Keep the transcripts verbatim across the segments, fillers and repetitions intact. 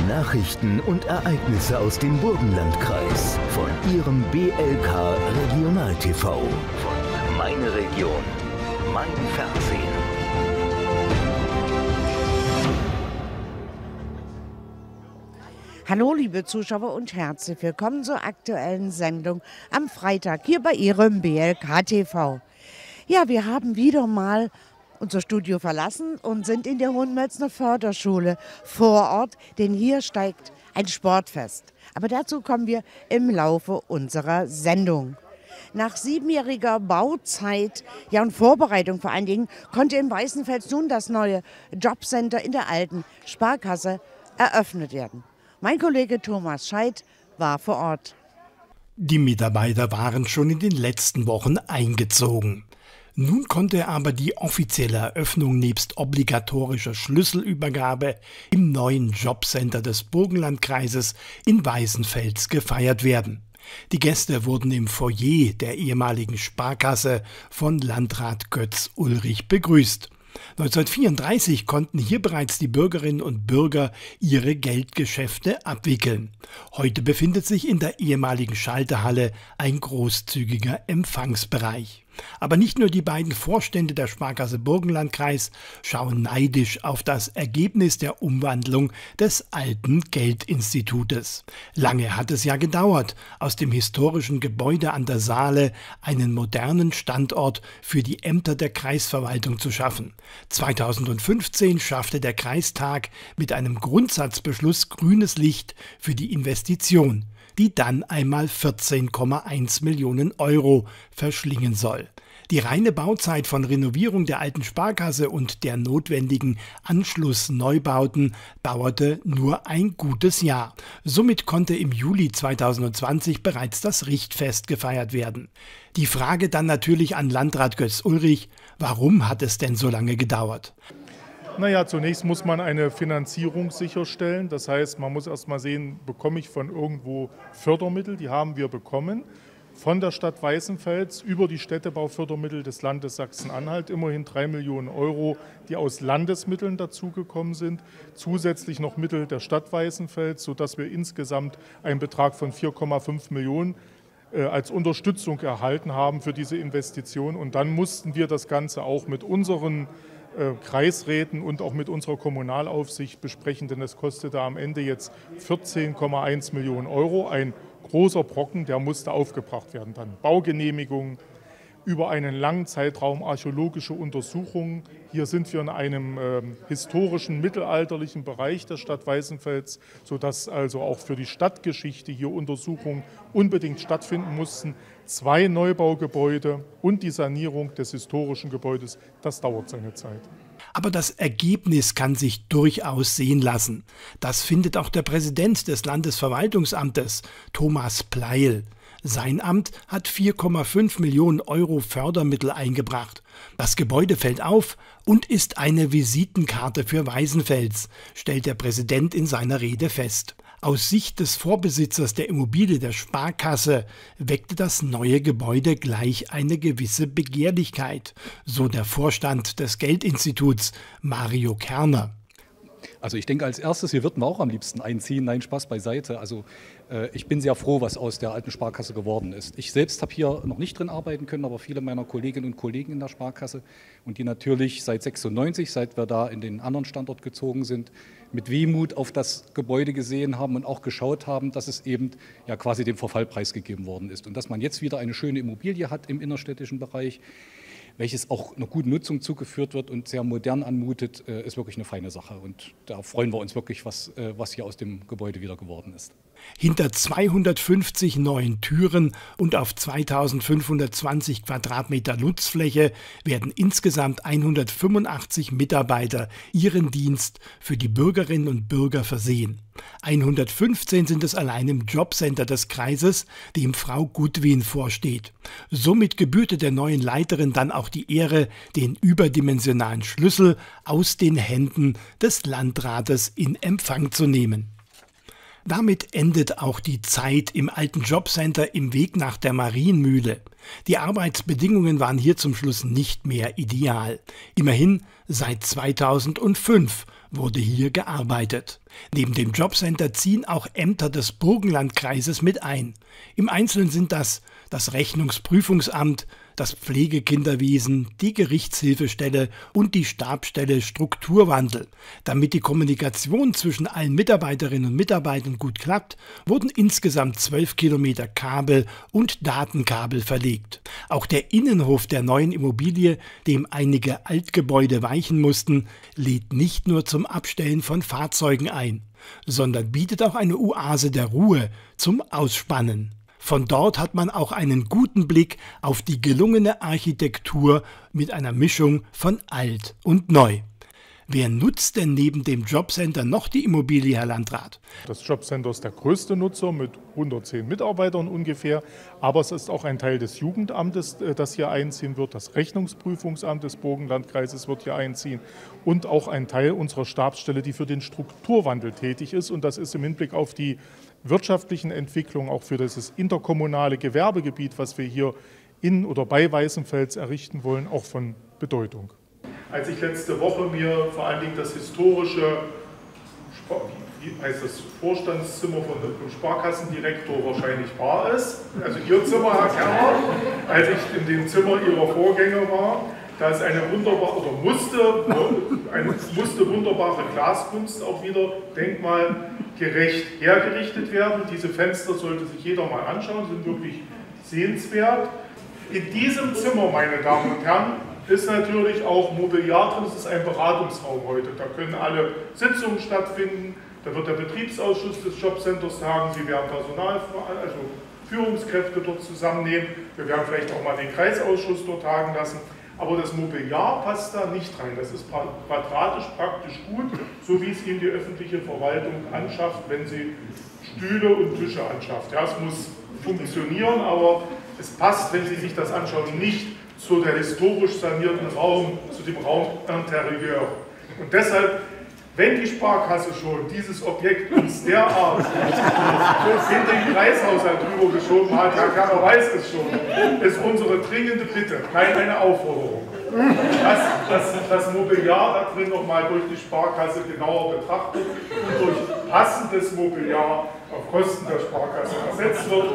Nachrichten und Ereignisse aus dem Burgenlandkreis von Ihrem B L K Regional T V. Von Meine Region, mein Fernsehen. Hallo liebe Zuschauer und herzlich willkommen zur aktuellen Sendung am Freitag hier bei Ihrem B L K T V. Ja, wir haben wieder mal unser Studio verlassen und sind in der Hohenmölzner Förderschule vor Ort, denn hier steigt ein Sportfest. Aber dazu kommen wir im Laufe unserer Sendung. Nach siebenjähriger Bauzeit, ja und Vorbereitung vor allen Dingen, konnte in Weißenfels nun das neue Jobcenter in der alten Sparkasse eröffnet werden. Mein Kollege Thomas Scheidt war vor Ort. Die Mitarbeiter waren schon in den letzten Wochen eingezogen. Nun konnte aber die offizielle Eröffnung nebst obligatorischer Schlüsselübergabe im neuen Jobcenter des Burgenlandkreises in Weißenfels gefeiert werden. Die Gäste wurden im Foyer der ehemaligen Sparkasse von Landrat Götz Ulrich begrüßt. neunzehnhundertvierunddreißig konnten hier bereits die Bürgerinnen und Bürger ihre Geldgeschäfte abwickeln. Heute befindet sich in der ehemaligen Schalterhalle ein großzügiger Empfangsbereich. Aber nicht nur die beiden Vorstände der Sparkasse Burgenlandkreis schauen neidisch auf das Ergebnis der Umwandlung des alten Geldinstitutes. Lange hat es ja gedauert, aus dem historischen Gebäude an der Saale einen modernen Standort für die Ämter der Kreisverwaltung zu schaffen. zweitausendfünfzehn schaffte der Kreistag mit einem Grundsatzbeschluss grünes Licht für die Investition, die dann einmal vierzehn Komma eins Millionen Euro verschlingen soll. Die reine Bauzeit von Renovierung der alten Sparkasse und der notwendigen Anschlussneubauten dauerte nur ein gutes Jahr. Somit konnte im Juli zweitausendzwanzig bereits das Richtfest gefeiert werden. Die Frage dann natürlich an Landrat Götz Ulrich: Warum hat es denn so lange gedauert? Naja, zunächst muss man eine Finanzierung sicherstellen. Das heißt, man muss erst mal sehen, bekomme ich von irgendwo Fördermittel? Die haben wir bekommen. Von der Stadt Weißenfels über die Städtebaufördermittel des Landes Sachsen-Anhalt, immerhin drei Millionen Euro, die aus Landesmitteln dazugekommen sind. Zusätzlich noch Mittel der Stadt Weißenfels, sodass wir insgesamt einen Betrag von vier Komma fünf Millionen äh, als Unterstützung erhalten haben für diese Investition. Und dann mussten wir das Ganze auch mit unseren Kreisräten und auch mit unserer Kommunalaufsicht besprechen, denn es kostete am Ende jetzt vierzehn Komma eins Millionen Euro. Ein großer Brocken, der musste aufgebracht werden. Dann Baugenehmigungen, über einen langen Zeitraum archäologische Untersuchungen. Hier sind wir in einem äh, historischen, mittelalterlichen Bereich der Stadt Weißenfels, sodass also auch für die Stadtgeschichte hier Untersuchungen unbedingt stattfinden mussten. Zwei Neubaugebäude und die Sanierung des historischen Gebäudes, das dauert seine Zeit. Aber das Ergebnis kann sich durchaus sehen lassen. Das findet auch der Präsident des Landesverwaltungsamtes, Thomas Pleil. Sein Amt hat vier Komma fünf Millionen Euro Fördermittel eingebracht. Das Gebäude fällt auf und ist eine Visitenkarte für Weißenfels, stellt der Präsident in seiner Rede fest. Aus Sicht des Vorbesitzers der Immobilie der Sparkasse weckte das neue Gebäude gleich eine gewisse Begehrlichkeit, so der Vorstand des Geldinstituts, Mario Kerner. Also ich denke, als erstes, hier würden wir auch am liebsten einziehen. Nein, Spaß beiseite. Also äh, ich bin sehr froh, was aus der alten Sparkasse geworden ist. Ich selbst habe hier noch nicht drin arbeiten können, aber viele meiner Kolleginnen und Kollegen in der Sparkasse und die natürlich seit sechsundneunzig, seit wir da in den anderen Standort gezogen sind, mit Wehmut auf das Gebäude gesehen haben und auch geschaut haben, dass es eben ja quasi dem Verfall preisgegeben worden ist. Und dass man jetzt wieder eine schöne Immobilie hat im innerstädtischen Bereich, welches auch einer guten Nutzung zugeführt wird und sehr modern anmutet, ist wirklich eine feine Sache. Und da freuen wir uns wirklich, was, was hier aus dem Gebäude wieder geworden ist. Hinter zweihundertfünfzig neuen Türen und auf zweitausendfünfhundertzwanzig Quadratmeter Nutzfläche werden insgesamt hundertfünfundachtzig Mitarbeiter ihren Dienst für die Bürgerinnen und Bürger versehen. hundertfünfzehn sind es allein im Jobcenter des Kreises, dem Frau Gudwin vorsteht. Somit gebührte der neuen Leiterin dann auch die Ehre, den überdimensionalen Schlüssel aus den Händen des Landrates in Empfang zu nehmen. Damit endet auch die Zeit im alten Jobcenter im Weg nach der Marienmühle. Die Arbeitsbedingungen waren hier zum Schluss nicht mehr ideal. Immerhin, seit zweitausendfünf wurde hier gearbeitet. Neben dem Jobcenter ziehen auch Ämter des Burgenlandkreises mit ein. Im Einzelnen sind das das Rechnungsprüfungsamt, das Pflegekinderwesen, die Gerichtshilfestelle und die Stabsstelle Strukturwandel. Damit die Kommunikation zwischen allen Mitarbeiterinnen und Mitarbeitern gut klappt, wurden insgesamt zwölf Kilometer Kabel und Datenkabel verlegt. Auch der Innenhof der neuen Immobilie, dem einige Altgebäude weichen mussten, lädt nicht nur zum Abstellen von Fahrzeugen ein, sondern bietet auch eine Oase der Ruhe zum Ausspannen. Von dort hat man auch einen guten Blick auf die gelungene Architektur mit einer Mischung von alt und neu. Wer nutzt denn neben dem Jobcenter noch die Immobilie, Herr Landrat? Das Jobcenter ist der größte Nutzer mit hundertzehn Mitarbeitern ungefähr, aber es ist auch ein Teil des Jugendamtes, das hier einziehen wird. Das Rechnungsprüfungsamt des Burgenlandkreises wird hier einziehen und auch ein Teil unserer Stabsstelle, die für den Strukturwandel tätig ist. Und das ist im Hinblick auf die wirtschaftlichen Entwicklungen, auch für dieses interkommunale Gewerbegebiet, was wir hier in oder bei Weißenfels errichten wollen, auch von Bedeutung. Als ich letzte Woche mir vor allen Dingen das historische, wie heißt das, Vorstandszimmer von dem Sparkassendirektor wahrscheinlich war es, also Ihr Zimmer, Herr Kerner, als ich in dem Zimmer Ihrer Vorgänger war, da ist eine wunderbare, oder musste, eine, musste wunderbare Glaskunst auch wieder denkmalgerecht hergerichtet werden. Diese Fenster sollte sich jeder mal anschauen, sind wirklich sehenswert. In diesem Zimmer, meine Damen und Herren, ist natürlich auch Mobiliar drin, es ist ein Beratungsraum heute. Da können alle Sitzungen stattfinden, da wird der Betriebsausschuss des Jobcenters tagen, Sie werden Personal, also Führungskräfte dort zusammennehmen, wir werden vielleicht auch mal den Kreisausschuss dort tagen lassen, aber das Mobiliar passt da nicht rein. Das ist quadratisch praktisch gut, so wie es Ihnen die öffentliche Verwaltung anschafft, wenn sie Stühle und Tische anschafft. Ja, es muss funktionieren, aber es passt, wenn Sie sich das anschauen, nicht zu der historisch sanierten Raum, zu dem Raum Interieur. Und deshalb, wenn die Sparkasse schon dieses Objekt uns derart in den Kreishaushalt rübergeschoben hat, Herr Kerner weiß es schon, ist unsere dringende Bitte, nein, eine Aufforderung, dass das, das Mobiliar da drin nochmal durch die Sparkasse genauer betrachtet und durch passendes Mobiliar auf Kosten der Sparkasse ersetzt wird.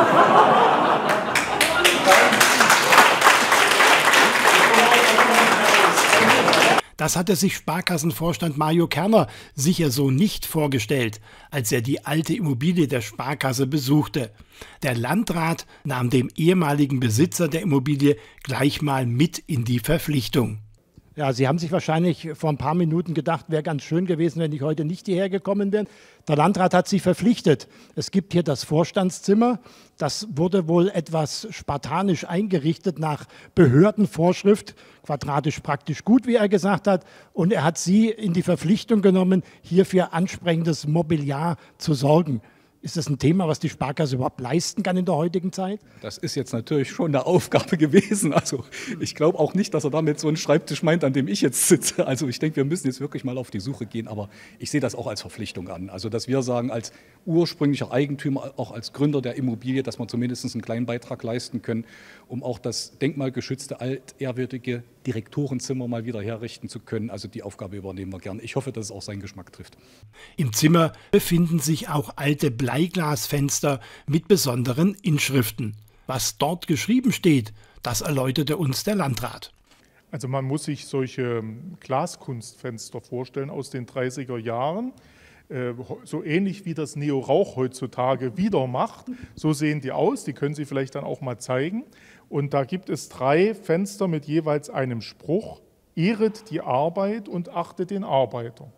Das hatte sich Sparkassenvorstand Mario Kerner sicher so nicht vorgestellt, als er die alte Immobilie der Sparkasse besuchte. Der Landrat nahm dem ehemaligen Besitzer der Immobilie gleich mal mit in die Verpflichtung. Ja, Sie haben sich wahrscheinlich vor ein paar Minuten gedacht, wäre ganz schön gewesen, wenn ich heute nicht hierher gekommen wäre. Der Landrat hat sich verpflichtet. Es gibt hier das Vorstandszimmer. Das wurde wohl etwas spartanisch eingerichtet nach Behördenvorschrift. Quadratisch praktisch gut, wie er gesagt hat. Und er hat Sie in die Verpflichtung genommen, hier für ansprechendes Mobiliar zu sorgen. Ist das ein Thema, was die Sparkasse überhaupt leisten kann in der heutigen Zeit? Das ist jetzt natürlich schon eine Aufgabe gewesen. Also ich glaube auch nicht, dass er damit so einen Schreibtisch meint, an dem ich jetzt sitze. Also ich denke, wir müssen jetzt wirklich mal auf die Suche gehen. Aber ich sehe das auch als Verpflichtung an. Also dass wir sagen, als ursprünglicher Eigentümer, auch als Gründer der Immobilie, dass wir zumindest einen kleinen Beitrag leisten können, um auch das denkmalgeschützte, altehrwürdige Direktorenzimmer mal wieder herrichten zu können. Also die Aufgabe übernehmen wir gern. Ich hoffe, dass es auch seinen Geschmack trifft. Im Zimmer befinden sich auch alte Bleiglasfenster mit besonderen Inschriften. Was dort geschrieben steht, das erläuterte uns der Landrat. Also man muss sich solche Glaskunstfenster vorstellen aus den dreißiger Jahren. So ähnlich wie das Neo-Rauch heutzutage wieder macht. So sehen die aus, die können Sie vielleicht dann auch mal zeigen. Und da gibt es drei Fenster mit jeweils einem Spruch: Ehret die Arbeit und achtet den Arbeiter.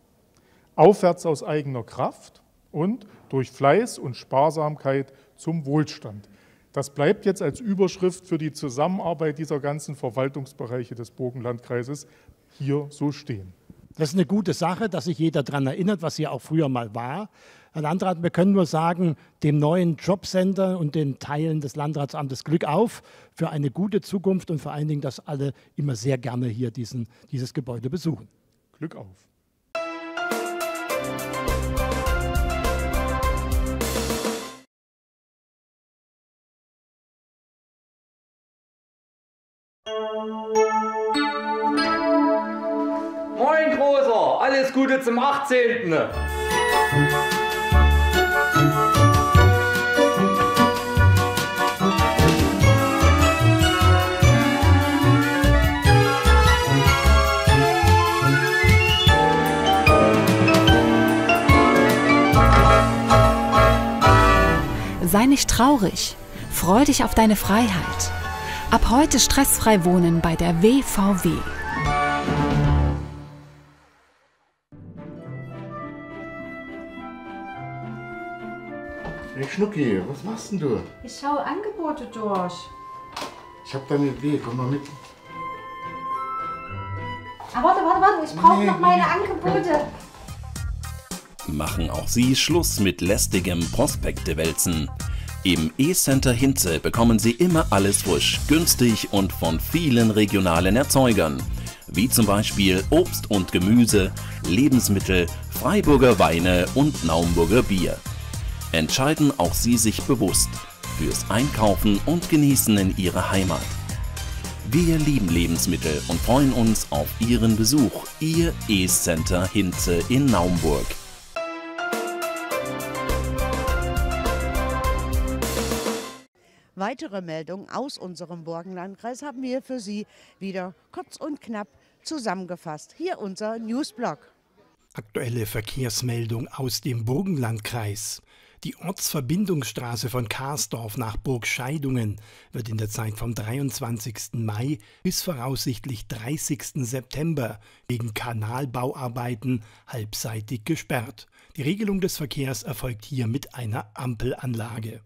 Aufwärts aus eigener Kraft und durch Fleiß und Sparsamkeit zum Wohlstand. Das bleibt jetzt als Überschrift für die Zusammenarbeit dieser ganzen Verwaltungsbereiche des Burgenlandkreises hier so stehen. Das ist eine gute Sache, dass sich jeder daran erinnert, was hier auch früher mal war. Herr Landrat, wir können nur sagen, dem neuen Jobcenter und den Teilen des Landratsamtes Glück auf für eine gute Zukunft und vor allen Dingen, dass alle immer sehr gerne hier diesen, dieses Gebäude besuchen. Glück auf. Moin Großer, alles Gute zum achtzehnten Sei nicht traurig, freu dich auf deine Freiheit. Ab heute stressfrei wohnen bei der W V W. Hey Schnucki, was machst denn du? Ich schaue Angebote durch. Ich hab da eine Idee, komm mal mit. Ah, warte, warte, warte, ich brauche nee, noch meine Angebote. Machen auch Sie Schluss mit lästigem Prospekte-Wälzen. Im E-Center Hinze bekommen Sie immer alles frisch, günstig und von vielen regionalen Erzeugern. Wie zum Beispiel Obst und Gemüse, Lebensmittel, Freiburger Weine und Naumburger Bier. Entscheiden auch Sie sich bewusst fürs Einkaufen und Genießen in Ihrer Heimat. Wir lieben Lebensmittel und freuen uns auf Ihren Besuch. Ihr E-Center Hinze in Naumburg. Weitere Meldungen aus unserem Burgenlandkreis haben wir für Sie wieder kurz und knapp zusammengefasst. Hier unser Newsblog. Aktuelle Verkehrsmeldung aus dem Burgenlandkreis. Die Ortsverbindungsstraße von Karsdorf nach Burgscheidungen wird in der Zeit vom dreiundzwanzigsten Mai bis voraussichtlich dreißigsten September wegen Kanalbauarbeiten halbseitig gesperrt. Die Regelung des Verkehrs erfolgt hier mit einer Ampelanlage.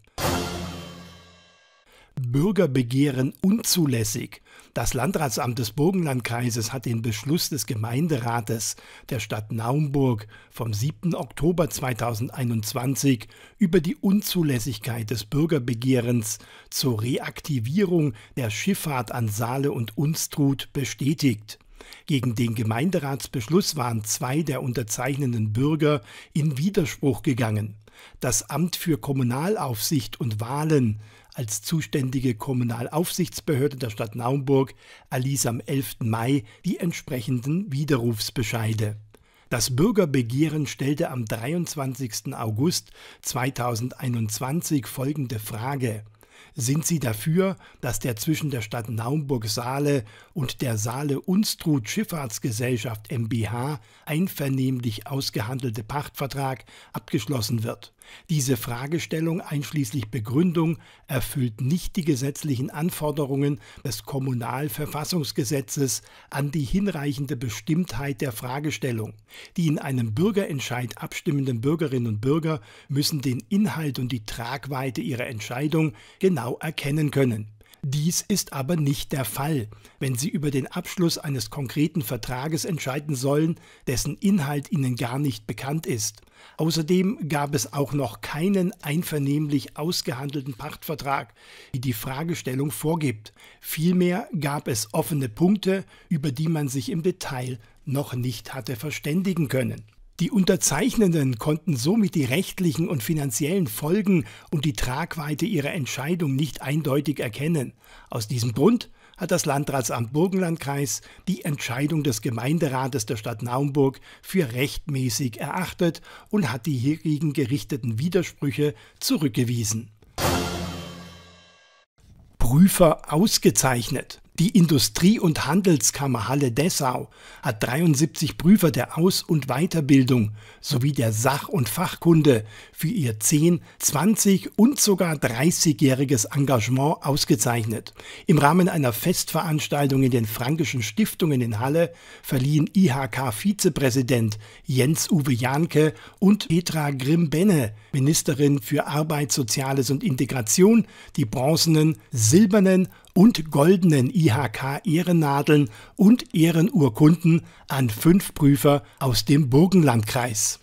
Bürgerbegehren unzulässig. Das Landratsamt des Burgenlandkreises hat den Beschluss des Gemeinderates der Stadt Naumburg vom siebten Oktober zweitausendeinundzwanzig über die Unzulässigkeit des Bürgerbegehrens zur Reaktivierung der Schifffahrt an Saale und Unstrut bestätigt. Gegen den Gemeinderatsbeschluss waren zwei der unterzeichnenden Bürger in Widerspruch gegangen. Das Amt für Kommunalaufsicht und Wahlen als zuständige Kommunalaufsichtsbehörde der Stadt Naumburg erließ am elften Mai die entsprechenden Widerrufsbescheide. Das Bürgerbegehren stellte am dreiundzwanzigsten August zweitausendeinundzwanzig folgende Frage: Sind Sie dafür, dass der zwischen der Stadt Naumburg-Saale und der Saale-Unstrut Schifffahrtsgesellschaft MbH einvernehmlich ausgehandelte Pachtvertrag abgeschlossen wird? Diese Fragestellung einschließlich Begründung erfüllt nicht die gesetzlichen Anforderungen des Kommunalverfassungsgesetzes an die hinreichende Bestimmtheit der Fragestellung. Die in einem Bürgerentscheid abstimmenden Bürgerinnen und Bürger müssen den Inhalt und die Tragweite ihrer Entscheidung genau erkennen können. Dies ist aber nicht der Fall, wenn Sie über den Abschluss eines konkreten Vertrages entscheiden sollen, dessen Inhalt Ihnen gar nicht bekannt ist. Außerdem gab es auch noch keinen einvernehmlich ausgehandelten Pachtvertrag, wie die Fragestellung vorgibt. Vielmehr gab es offene Punkte, über die man sich im Detail noch nicht hatte verständigen können. Die Unterzeichnenden konnten somit die rechtlichen und finanziellen Folgen und die Tragweite ihrer Entscheidung nicht eindeutig erkennen. Aus diesem Grund hat das Landratsamt Burgenlandkreis die Entscheidung des Gemeinderates der Stadt Naumburg für rechtmäßig erachtet und hat die hiergegen gerichteten Widersprüche zurückgewiesen. Prüfer ausgezeichnet. Die Industrie- und Handelskammer Halle-Dessau hat dreiundsiebzig Prüfer der Aus- und Weiterbildung sowie der Sach- und Fachkunde für ihr zehn-, zwanzig- und sogar dreißigjähriges Engagement ausgezeichnet. Im Rahmen einer Festveranstaltung in den Frankischen Stiftungen in Halle verliehen I H K-Vizepräsident Jens-Uwe Jahnke und Petra Grimm-Benne, Ministerin für Arbeit, Soziales und Integration, die bronzenen, silbernen und goldenen I H K-Ehrennadeln und Ehrenurkunden an fünf Prüfer aus dem Burgenlandkreis.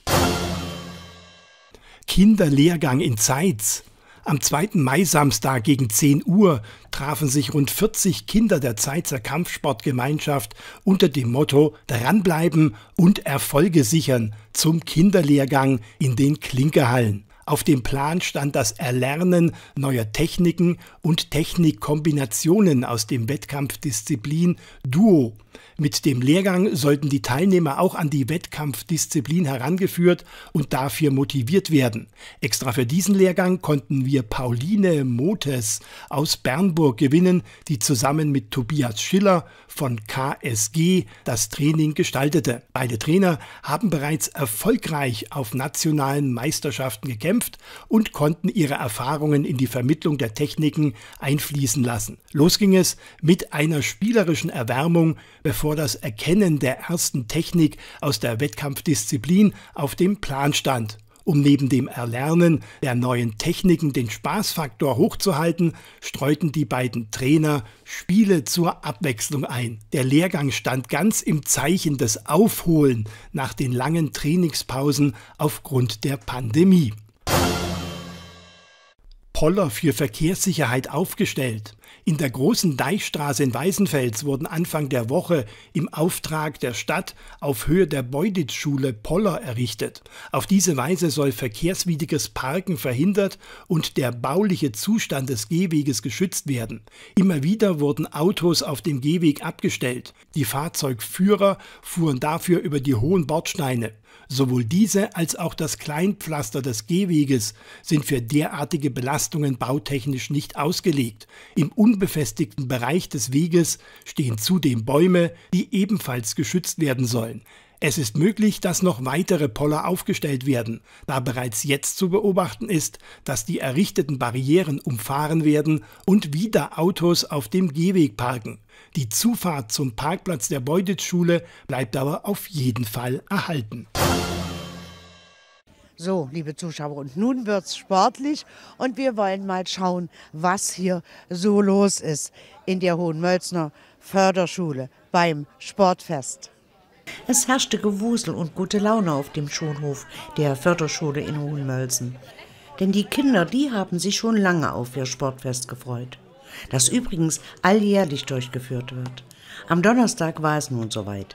Kinderlehrgang in Zeitz. Am zweiten Mai-Samstag gegen zehn Uhr trafen sich rund vierzig Kinder der Zeitzer Kampfsportgemeinschaft unter dem Motto Dranbleiben und Erfolge sichern zum Kinderlehrgang in den Klinkerhallen. Auf dem Plan stand das Erlernen neuer Techniken und Technikkombinationen aus dem Wettkampfdisziplin Duo. Mit dem Lehrgang sollten die Teilnehmer auch an die Wettkampfdisziplin herangeführt und dafür motiviert werden. Extra für diesen Lehrgang konnten wir Pauline Motes aus Bernburg gewinnen, die zusammen mit Tobias Schiller von K S G das Training gestaltete. Beide Trainer haben bereits erfolgreich auf nationalen Meisterschaften gekämpft und konnten ihre Erfahrungen in die Vermittlung der Techniken einfließen lassen. Los ging es mit einer spielerischen Erwärmung, bevor das Erkennen der ersten Technik aus der Wettkampfdisziplin auf dem Plan stand. Um neben dem Erlernen der neuen Techniken den Spaßfaktor hochzuhalten, streuten die beiden Trainer Spiele zur Abwechslung ein. Der Lehrgang stand ganz im Zeichen des Aufholen nach den langen Trainingspausen aufgrund der Pandemie. Poller für Verkehrssicherheit aufgestellt. In der großen Deichstraße in Weißenfels wurden Anfang der Woche im Auftrag der Stadt auf Höhe der Beuditz-Schule Poller errichtet. Auf diese Weise soll verkehrswidriges Parken verhindert und der bauliche Zustand des Gehweges geschützt werden. Immer wieder wurden Autos auf dem Gehweg abgestellt. Die Fahrzeugführer fuhren dafür über die hohen Bordsteine. Sowohl diese als auch das Kleinpflaster des Gehweges sind für derartige Belastungen bautechnisch nicht ausgelegt. Im unbefestigten Bereich des Weges stehen zudem Bäume, die ebenfalls geschützt werden sollen. Es ist möglich, dass noch weitere Poller aufgestellt werden, da bereits jetzt zu beobachten ist, dass die errichteten Barrieren umfahren werden und wieder Autos auf dem Gehweg parken. Die Zufahrt zum Parkplatz der Beuditz-Schule bleibt aber auf jeden Fall erhalten. So, liebe Zuschauer, und nun wird's sportlich und wir wollen mal schauen, was hier so los ist in der Hohenmölzner Förderschule beim Sportfest. Es herrschte Gewusel und gute Laune auf dem Schulhof der Förderschule in Hohenmölzen. Denn die Kinder, die haben sich schon lange auf ihr Sportfest gefreut, das übrigens alljährlich durchgeführt wird. Am Donnerstag war es nun soweit.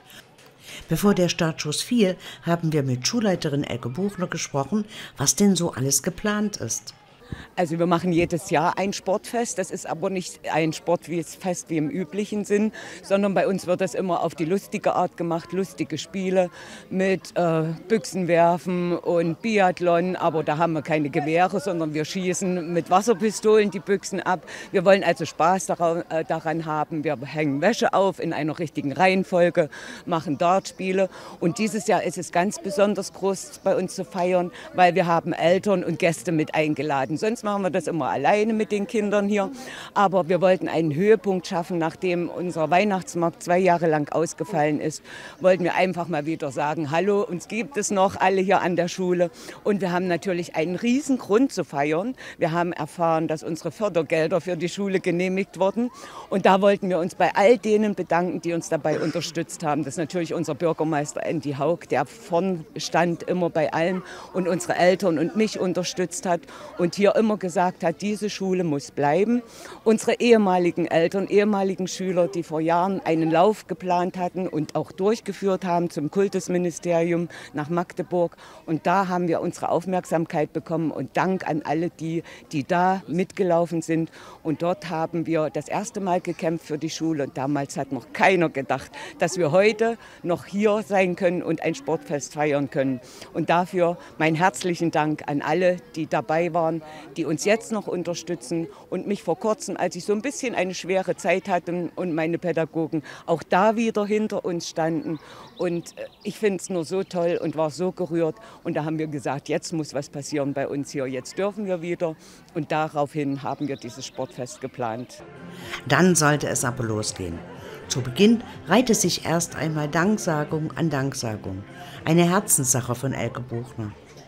Bevor der Startschuss fiel, haben wir mit Schulleiterin Elke Buchner gesprochen, was denn so alles geplant ist. Also wir machen jedes Jahr ein Sportfest. Das ist aber nicht ein Sportfest wie im üblichen Sinn, sondern bei uns wird das immer auf die lustige Art gemacht. Lustige Spiele mit äh, Büchsenwerfen und Biathlon. Aber da haben wir keine Gewehre, sondern wir schießen mit Wasserpistolen die Büchsen ab. Wir wollen also Spaß daran, äh, daran haben. Wir hängen Wäsche auf in einer richtigen Reihenfolge, machen Dartspiele. Und dieses Jahr ist es ganz besonders groß bei uns zu feiern, weil wir haben Eltern und Gäste mit eingeladen. Sonst machen wir das immer alleine mit den Kindern hier. Aber wir wollten einen Höhepunkt schaffen, nachdem unser Weihnachtsmarkt zwei Jahre lang ausgefallen ist. Wollten wir einfach mal wieder sagen, hallo, uns gibt es noch, alle hier an der Schule. Und wir haben natürlich einen riesen Grund zu feiern. Wir haben erfahren, dass unsere Fördergelder für die Schule genehmigt wurden. Und da wollten wir uns bei all denen bedanken, die uns dabei unterstützt haben. Das ist natürlich unser Bürgermeister Andy Haug, der vorn stand immer bei allem und unsere Eltern und mich unterstützt hat. Und hier immer gesagt hat, diese Schule muss bleiben. Unsere ehemaligen Eltern, ehemaligen Schüler, die vor Jahren einen Lauf geplant hatten und auch durchgeführt haben zum Kultusministerium nach Magdeburg. Und da haben wir unsere Aufmerksamkeit bekommen und Dank an alle die, die da mitgelaufen sind. Und dort haben wir das erste Mal gekämpft für die Schule. Und damals hat noch keiner gedacht, dass wir heute noch hier sein können und ein Sportfest feiern können. Und dafür meinen herzlichen Dank an alle, die dabei waren, die uns jetzt noch unterstützen und mich vor kurzem, als ich so ein bisschen eine schwere Zeit hatte und meine Pädagogen auch da wieder hinter uns standen. Und ich finde es nur so toll und war so gerührt. Und da haben wir gesagt, jetzt muss was passieren bei uns hier. Jetzt dürfen wir wieder. Und daraufhin haben wir dieses Sportfest geplant. Dann sollte es aber losgehen. Zu Beginn reihte sich erst einmal Danksagung an Danksagung. Eine Herzenssache von Elke Buchner.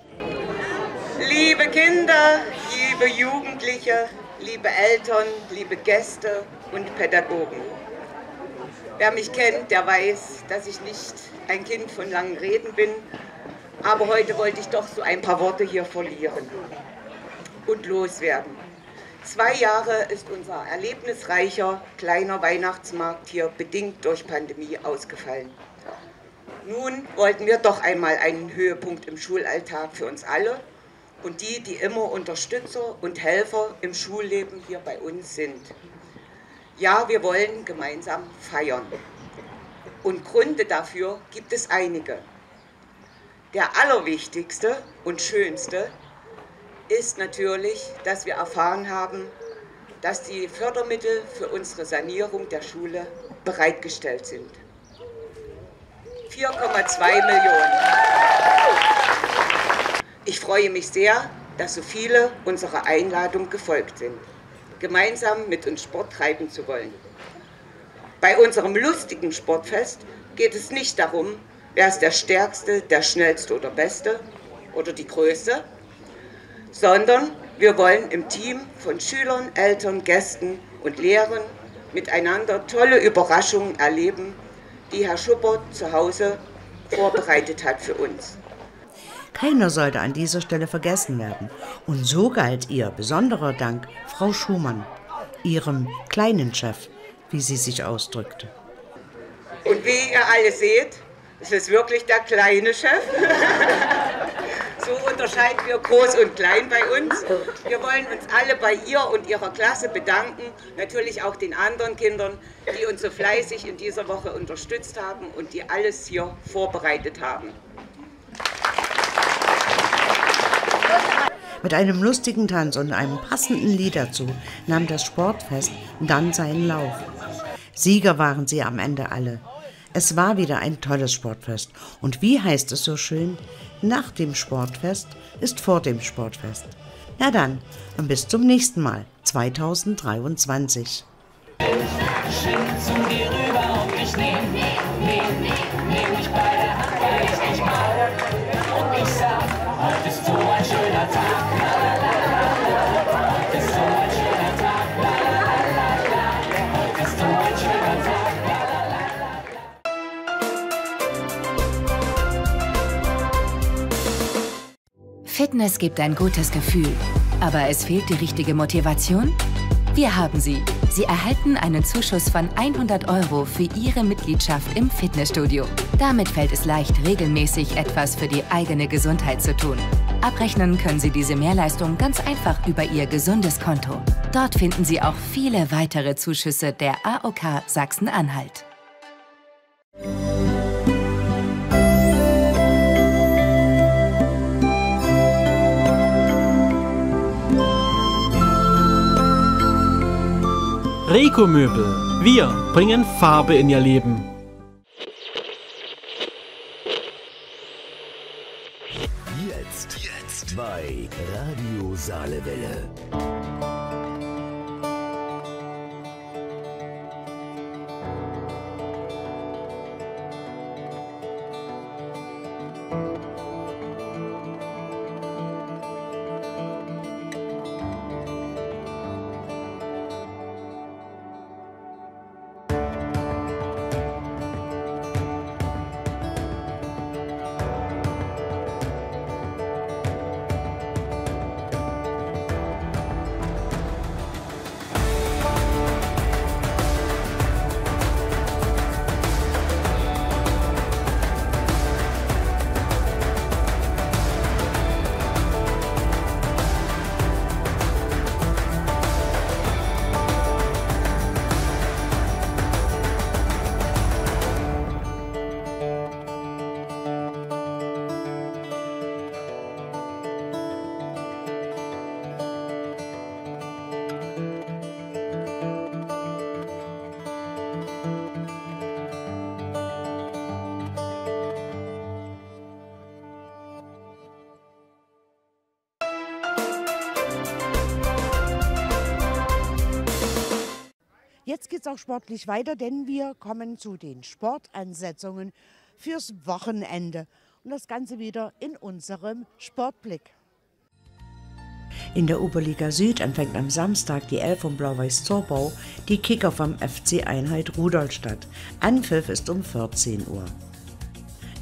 Liebe Kinder, liebe Jugendliche, liebe Eltern, liebe Gäste und Pädagogen. Wer mich kennt, der weiß, dass ich nicht ein Kind von langen Reden bin. Aber heute wollte ich doch so ein paar Worte hier verlieren und loswerden. Zwei Jahre ist unser erlebnisreicher kleiner Weihnachtsmarkt hier bedingt durch Pandemie ausgefallen. Nun wollten wir doch einmal einen Höhepunkt im Schulalltag für uns alle und die, die immer Unterstützer und Helfer im Schulleben hier bei uns sind. Ja, wir wollen gemeinsam feiern. Und Gründe dafür gibt es einige. Der allerwichtigste und schönste ist natürlich, dass wir erfahren haben, dass die Fördermittel für unsere Sanierung der Schule bereitgestellt sind. vier Komma zwei Millionen. Ich freue mich sehr, dass so viele unserer Einladung gefolgt sind, gemeinsam mit uns Sport treiben zu wollen. Bei unserem lustigen Sportfest geht es nicht darum, wer ist der Stärkste, der Schnellste oder Beste oder die Größte, sondern wir wollen im Team von Schülern, Eltern, Gästen und Lehrern miteinander tolle Überraschungen erleben, die Herr Schuppert zu Hause vorbereitet hat für uns. Keiner sollte an dieser Stelle vergessen werden. Und so galt ihr besonderer Dank Frau Schumann, ihrem kleinen Chef, wie sie sich ausdrückte. Und wie ihr alle seht, es ist wirklich der kleine Chef. So unterscheiden wir groß und klein bei uns. Wir wollen uns alle bei ihr und ihrer Klasse bedanken, natürlich auch den anderen Kindern, die uns so fleißig in dieser Woche unterstützt haben und die alles hier vorbereitet haben. Mit einem lustigen Tanz und einem passenden Lied dazu nahm das Sportfest dann seinen Lauf. Sieger waren sie am Ende alle. Es war wieder ein tolles Sportfest. Und wie heißt es so schön? Nach dem Sportfest ist vor dem Sportfest. Na dann, und bis zum nächsten Mal, zweitausenddreiundzwanzig. Schwing zu dir rüber und ich nehm, nehm, nehm, nehm, nehm dich bei der Hand, weil ich dich mag. Und ich sag, heute ist so ein schöner Tag. Heute ist so ein schöner Tag. Heute ist so ein schöner Tag. Fitness gibt ein gutes Gefühl, aber es fehlt die richtige Motivation? Wir haben sie. Sie erhalten einen Zuschuss von hundert Euro für Ihre Mitgliedschaft im Fitnessstudio. Damit fällt es leicht, regelmäßig etwas für die eigene Gesundheit zu tun. Abrechnen können Sie diese Mehrleistung ganz einfach über Ihr gesundes Konto. Dort finden Sie auch viele weitere Zuschüsse der A O K Sachsen-Anhalt. Reko Möbel. Wir bringen Farbe in Ihr Leben. Jetzt, jetzt bei Radio Saalewelle. Jetzt geht es auch sportlich weiter, denn wir kommen zu den Sportansetzungen fürs Wochenende. Und das Ganze wieder in unserem Sportblick. In der Oberliga Süd empfängt am Samstag die Elf von Blau-Weiß Zorbau die Kicker vom F C Einheit Rudolstadt. Anpfiff ist um vierzehn Uhr.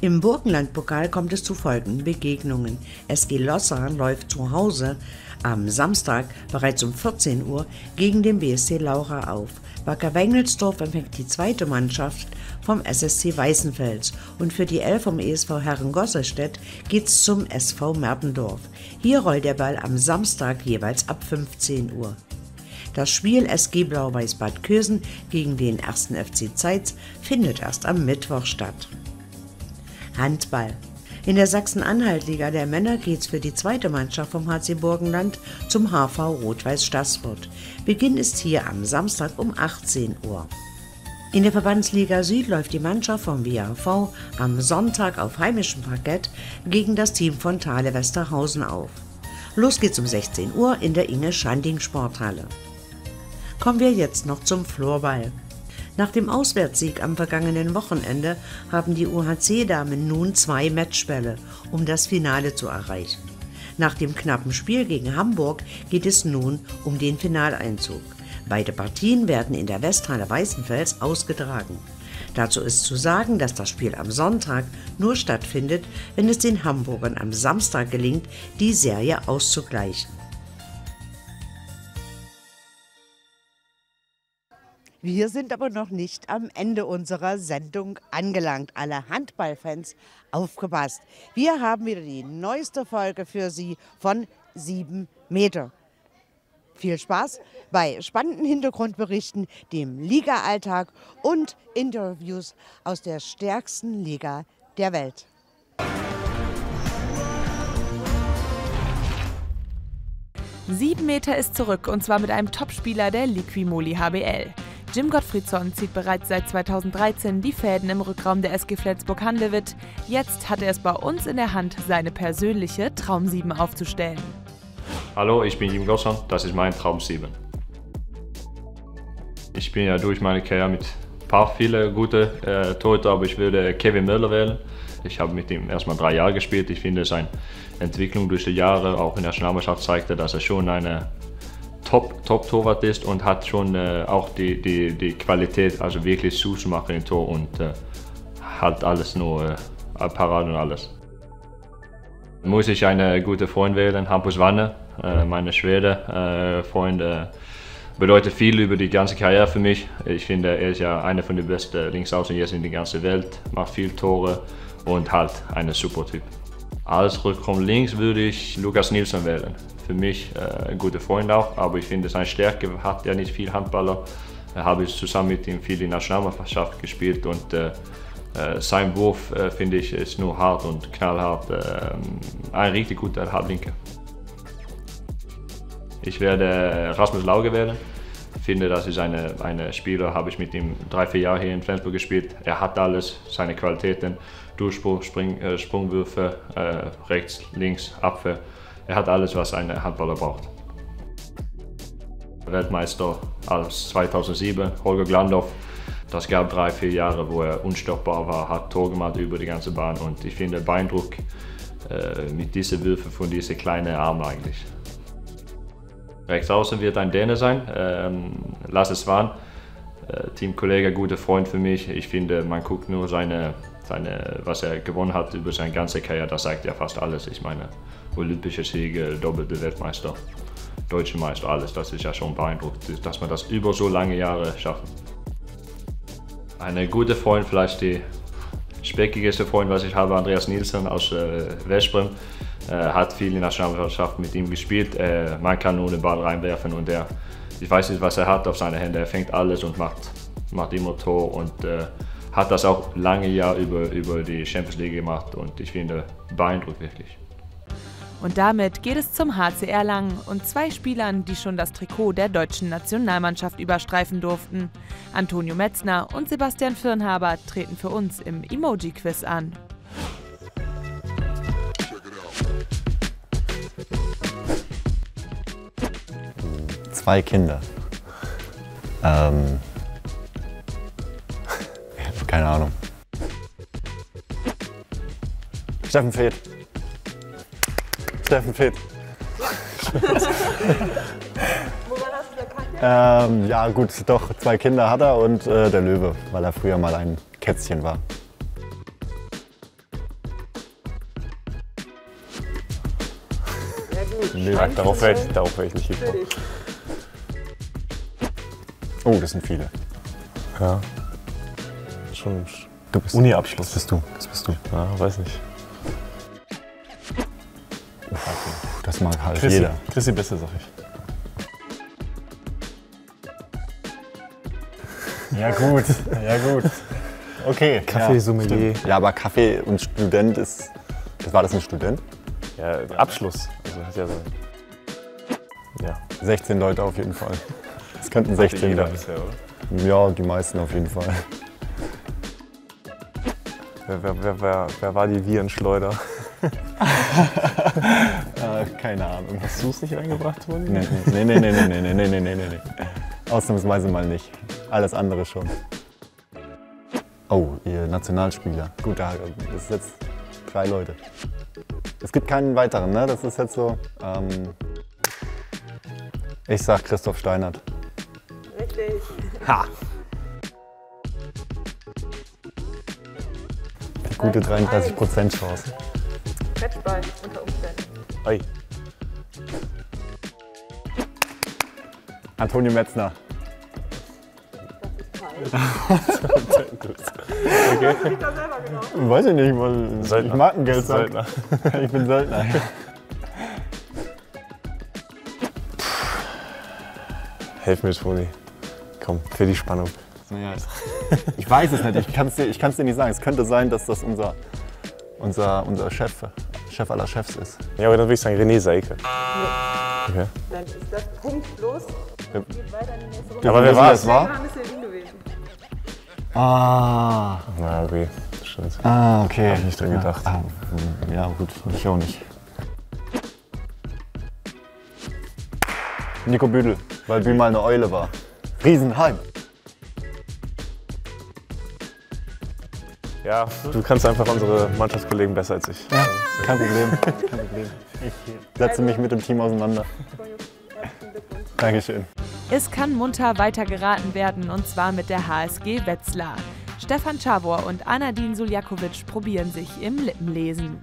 Im Burgenlandpokal kommt es zu folgenden Begegnungen. S G Lossan läuft zu Hause am Samstag bereits um vierzehn Uhr gegen den B S C Laucha auf. Wacker Wengelsdorf empfängt die zweite Mannschaft vom S S C Weißenfels und für die Elf vom E S V Herren-Gosselstedt geht's zum S V Mertendorf. Hier rollt der Ball am Samstag jeweils ab fünfzehn Uhr. Das Spiel S G Blau-Weiß Bad Kösen gegen den ersten F C Zeitz findet erst am Mittwoch statt. Handball. In der Sachsen-Anhalt-Liga der Männer geht's für die zweite Mannschaft vom H C Burgenland zum H V Rot-Weiß Staßfurt. Beginn ist hier am Samstag um achtzehn Uhr. In der Verbandsliga Süd läuft die Mannschaft vom W A V am Sonntag auf heimischem Parkett gegen das Team von Thale Westerhausen auf. Los geht's um sechzehn Uhr in der Inge-Schanding-Sporthalle. Kommen wir jetzt noch zum Floorball. Nach dem Auswärtssieg am vergangenen Wochenende haben die U H C-Damen nun zwei Matchbälle, um das Finale zu erreichen. Nach dem knappen Spiel gegen Hamburg geht es nun um den Finaleinzug. Beide Partien werden in der Westhalle Weißenfels ausgetragen. Dazu ist zu sagen, dass das Spiel am Sonntag nur stattfindet, wenn es den Hamburgern am Samstag gelingt, die Serie auszugleichen. Wir sind aber noch nicht am Ende unserer Sendung angelangt. Alle Handballfans, aufgepasst. Wir haben wieder die neueste Folge für Sie von sieben Meter. Viel Spaß bei spannenden Hintergrundberichten, dem Liga-Alltag und Interviews aus der stärksten Liga der Welt. Sieben Meter ist zurück und zwar mit einem Topspieler der Liquimoli H B L. Jim Gottfriedson zieht bereits seit zweitausenddreizehn die Fäden im Rückraum der S G Flensburg-Handewitt. Jetzt hat er es bei uns in der Hand, seine persönliche Traum sieben aufzustellen. Hallo, ich bin Jim Gottfriedson, das ist mein Traum sieben. Ich bin ja durch meine Karriere mit ein paar viele gute äh, Torhüter, aber ich würde Kevin Möller wählen. Ich habe mit ihm erstmal drei Jahre gespielt. Ich finde, seine Entwicklung durch die Jahre, auch in der Nationalmannschaft, zeigte, dass er schon eine Top-Torwart Top ist und hat schon äh, auch die, die, die Qualität, also wirklich zuzumachen im Tor und äh, hat alles nur äh, parat und alles. Muss ich einen guten Freund wählen, Hampus Wanne, äh, meine Schwede, äh, Freund, äh, bedeutet viel über die ganze Karriere für mich. Ich finde, er ist ja einer von den besten Linksaußen jetzt in der ganzen Welt, macht viel Tore und halt ein super Typ. Als Rückraum links würde ich Lukas Nilsson wählen. Für mich äh, ein guter Freund auch, aber ich finde, seine Stärke hat ja nicht viel Handballer. Da habe ich zusammen mit ihm viel in der Nationalmannschaft gespielt und äh, äh, sein Wurf, äh, finde ich, ist nur hart und knallhart. Äh, ein richtig guter Halblinker. Ich werde Rasmus Lauge wählen. Ich finde, das ist eine, eine Spieler, habe ich mit ihm drei, vier Jahre hier in Flensburg gespielt. Er hat alles, seine Qualitäten, Durchbruch, Spring, äh, Sprungwürfe, äh, rechts, links, Abwehr. Er hat alles, was ein Handballer braucht. Weltmeister als zweitausendsieben, Holger Glandorf. Das gab drei, vier Jahre, wo er unstoppbar war, hat Tor gemacht über die ganze Bahn und ich finde Beeindruck äh, mit diesen Würfen von diesen kleinen Armen eigentlich. Rechts außen wird ein Däne sein, ähm, Lasse Svan, äh, Teamkollege, guter Freund für mich. Ich finde, man guckt nur seine, seine, was er gewonnen hat über seine ganze Karriere, das sagt ja fast alles. Ich meine, olympische Siege, doppelte Weltmeister, deutsche Meister, alles, das ist ja schon beeindruckend, dass man das über so lange Jahre schafft. Ein guter Freund, vielleicht die speckigste Freund, was ich habe, Andreas Nielsen aus äh, Veszprem, äh, hat viel in der Nationalmannschaft mit ihm gespielt. Äh, man kann nur den Ball reinwerfen und er, ich weiß nicht, was er hat auf seine Hände, er fängt alles und macht, macht immer Tor und äh, hat das auch lange Jahre über, über die Champions League gemacht und ich finde, beeindruckt wirklich. Und damit geht es zum H C Erlangen und zwei Spielern, die schon das Trikot der deutschen Nationalmannschaft überstreifen durften. Antonio Metzner und Sebastian Firnhaber treten für uns im Emoji-Quiz an. Zwei Kinder. Ähm, keine Ahnung. Steffen Feeth. Steffen Feeth. Woran hast du erkannt? ähm, ja gut, doch, zwei Kinder hat er und äh, der Löwe, weil er früher mal ein Kätzchen war. Nee, darauf wäre ich, darauf wär ich nicht gekommen. Oh, das sind viele. Ja. Schon du bist Uni-Abschluss. Das bist du. Das bist du. Ja, weiß nicht. Das mag halt Chrissy. jeder. Chrissy Beste, sag ich. Ja gut, ja gut. Okay. Kaffeesommelier. Ja, ja, aber Kaffee und Student ist. War das ein Student? Ja, Abschluss. Also hat ja so. Ja. sechzehn Leute auf jeden Fall. Es könnten sechzehn jeder sein. bisher, oder? Ja, die meisten auf jeden Fall. Wer, wer, wer, wer, wer war die Virenschleuder? äh, keine Ahnung. Hast du es nicht reingebracht, Toni? Nee, nee, nee, nee, nee, nee, nee, nee, nee, nee, nee. Ausnahmsweise mal nicht. Alles andere schon. Oh, ihr Nationalspieler. Gut, da das ist jetzt drei Leute. Es gibt keinen weiteren, ne? Das ist jetzt so. Ähm, ich sag Christoph Steinert. Richtig. Ha! Die gute dreiunddreißig Prozent Chance. Matchball unter Umständen. Oi. Antonio Metzner. Okay. Hast du dich da selber genommen? Weiß ich nicht, weil Söldner. ich mag ein Geld. Söldner. Ich bin Söldner. Helf mir, Toni. Komm, für die Spannung. Naja, ich weiß es nicht, ich kann es dir, ich kann's dir nicht sagen. Es könnte sein, dass das unser, unser, unser Chef, Chef aller Chefs ist. Ja, aber dann würde ich sagen René Seike. Ja. Okay. Dann ist das punktlos. Ja. Geht weiter in die nächste Runde. Aber wer war es? war? Johannes Hilden gewesen. Ah. Na, okay, das stimmt. Ah, okay. Hab ich nicht dran gedacht. Ah, ja, gut, ich auch nicht. Nico Büdel, weil Bühl mal eine Eule war. Riesenheim. Ja, du kannst einfach unsere Mannschaftskollegen besser als ich. Ja, kein Problem. Kein Problem. Ich setze mich mit dem Team auseinander. Dankeschön. Es kann munter weiter geraten werden, und zwar mit der H S G Wetzlar. Stefan Czabor und Anadin Suljakovic probieren sich im Lippenlesen.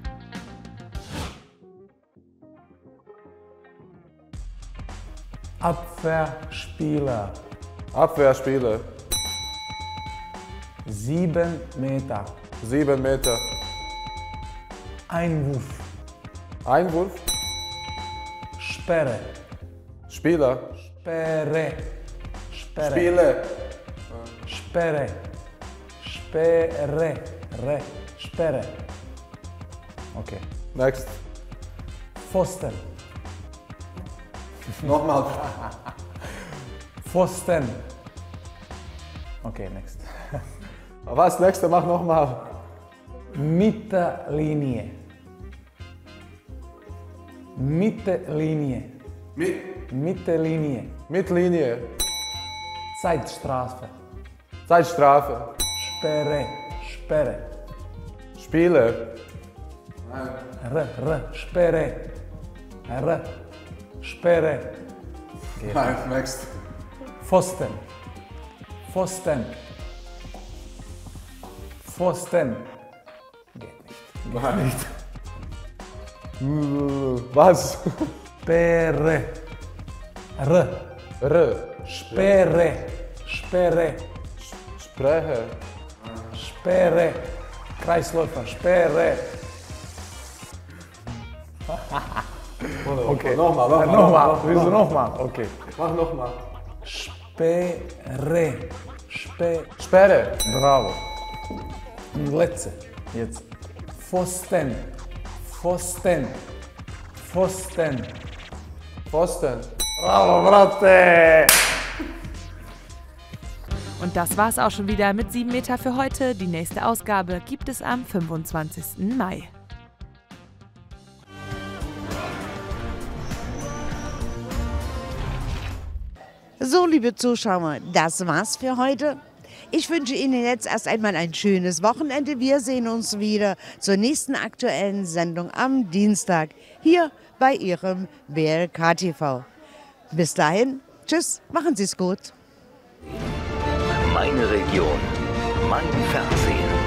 Abwehrspieler. Abwehrspieler. Sieben Meter. Sieben Meter. Einwurf. Einwurf. Sperre. Spieler. Sperre. Sperre. Spiele. Sperre. Sperre. Re. Sperre. Okay. Next. Pfosten. Nochmal. Pfosten. Okay, next. Was? Nächste, mach nochmal. Mittellinie. Mittellinie. Mit. Mittellinie. Mittellinie. Zeitstrafe. Zeitstrafe. Sperre. Sperre. Spiele. R, R, Sperre. R, Sperre. Geht Nein, nicht. next. Pfosten. Pfosten. Pfosten. Geht nicht. Nein. Was? Sperre. R. R. Sperre. Sperre. Spreche. Sperre. Kreisläufer. Sperre. Okay. Nochmal, nochmal. Nochmal. Willst du nochmal? Okay. Mach nochmal. Sperre. Spe Sperre. Bravo. Und letzte. Jetzt. Pfosten. Pfosten. Pfosten. Pfosten. Bravo, Bratte! Und das war's auch schon wieder mit sieben Meter für heute. Die nächste Ausgabe gibt es am fünfundzwanzigsten Mai. So, liebe Zuschauer, das war's für heute. Ich wünsche Ihnen jetzt erst einmal ein schönes Wochenende. Wir sehen uns wieder zur nächsten aktuellen Sendung am Dienstag hier bei Ihrem B L K T V. Bis dahin, tschüss, machen Sie es gut. Meine Region, mein Fernsehen.